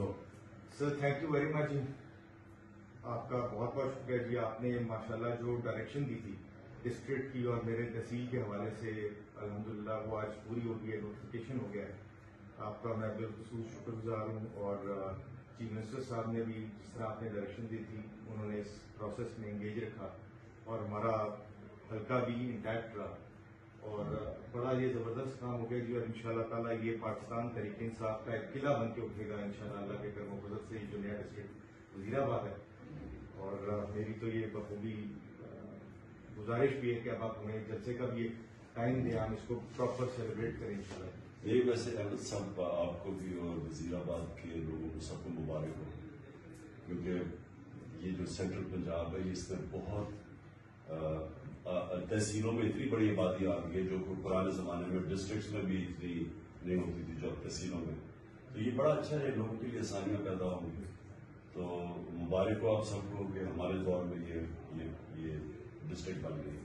Sir thank you very much. آپ کا بہت بہت شکریہ جی. آپ نے ماشاءاللہ جو ڈائریکشن دی تھی ڈسٹرکٹ کی اور میرے تحصیل کے حوالے سے الحمدللہ وہ آج پوری ہو گئی ہے, نوٹیفیکیشن ہو گیا ہے. آپ کا میں بالخصوص شکر گزار ہوں. اور چیف منسٹر صاحب نے بھی جس طرح آپ نے ڈائریکشن دی تھی انہوں نے اس پروسیس میں انگیج رکھا اور ہمارا حلقہ بھی انٹیکٹ رہا اور بڑا یہ زبردست کام ہو گیا جی. اور انشاءاللہ تعالیٰ یہ پاکستان تحریک انصاف کا ایک قلعہ بن کے اٹھے گا انشاءاللہ اللہ کے کرم و فضل سے. جو نیا ڈسٹرکٹ وزیر آباد ہے اور میری تو یہ بخوبی گزارش بھی ہے کہ اب آپ ہمیں جلسے کا بھی ایک ٹائم دیں, ہم اس کو پراپر سیلیبریٹ کریں انشاءاللہ. یہ ویسے احمد صاحب آپ کو بھی اور وزیر آباد کے لوگوں کو سب کو مبارک ہو, کیونکہ یہ جو سینٹرل پنجاب ہے اس میں بہت تحصیلوں میں اتنی بڑی آبادی آ گئی ہے جو پرانے زمانے میں ڈسٹرکٹس میں بھی اتنی نہیں ہوتی تھی جو تحصیلوں میں. تو یہ بڑا اچھا ہے, لوگوں کے لیے آسانیاں پیدا ہوں گی. تو مبارک ہو آپ سب کو کہ ہمارے دور میں یہ ڈسٹرکٹ بن گئی.